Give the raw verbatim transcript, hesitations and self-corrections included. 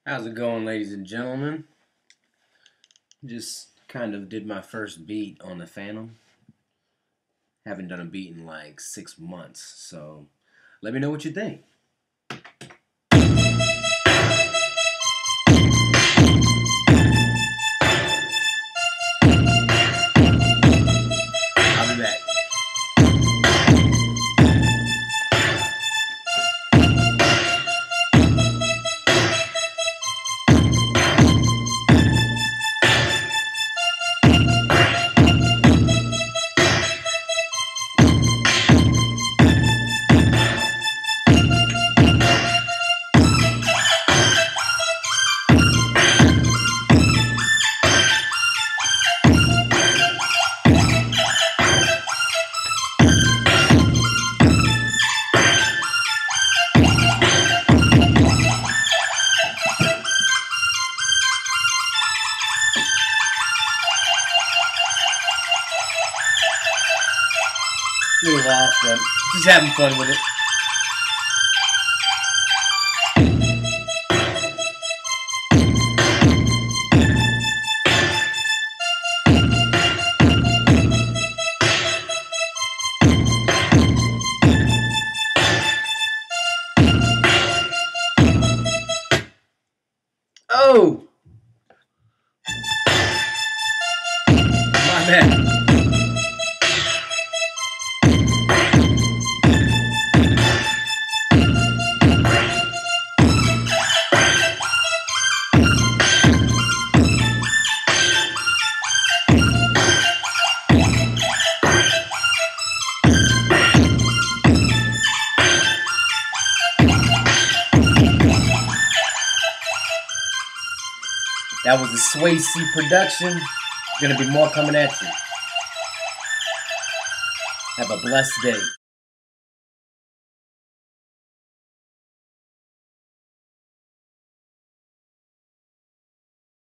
How's it going, ladies and gentlemen? Just kind of did my first beat on the Phantom. Haven't done a beat in like six months, so let me know what you think. I'll be back. A little off, but just having fun with it. Oh! My bad. That was a Sway production. Gonna be more coming at you. Have a blessed day.